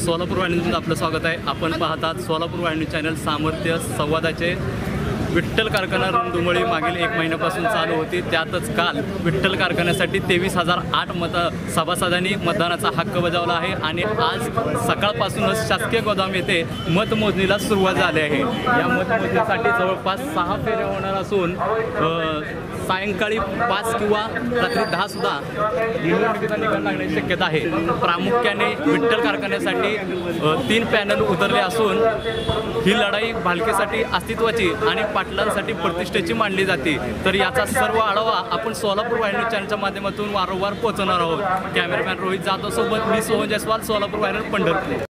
सोलापूर वाहिनीतून आपलं स्वागत आहे। आपण पाहतात सोलापूर वाहिनी चॅनल। सामर्थ्य संवादाचे विठ्ठल कारखाना रुंदुमळी मागील 1 महिन्यापासून चालू होती। त्यातच काल विठ्ठल कारखान्यासाठी 23,008 सभासदांनी मतदानाचा हक्क बजावला आहे आणि आज सकाळपासूनच शासकीय गोदाम येथे मतमोजणीला सुरुवात झाली आहे। या मतमोजणीसाठी जवळपास 6 फेऱ्या होणार असून सायंकाळी 5 किंवा रात्री 10 सुद्धा निवडणुकीचा निकाल लागण्याची शक्यता आहे। प्रामुख्याने विठ्ठल कारखान्यासाठी 3 पॅनल उतरले असून ही लढाई भालकेसाठी अस्तित्वाची आणि पाटलांसाठी प्रतिष्ठेची मानली जाते। तर याचा सर्व आढावा आपण सोलापूर वाहिनी चॅनलच्या माध्यमातून वारंवार पोहोचवणार आहोत। कॅमेरामॅन रोहित जाधव सोबत मी सोहन जयस्वाल, सोलापूर वाहिनी, पंढरपूर।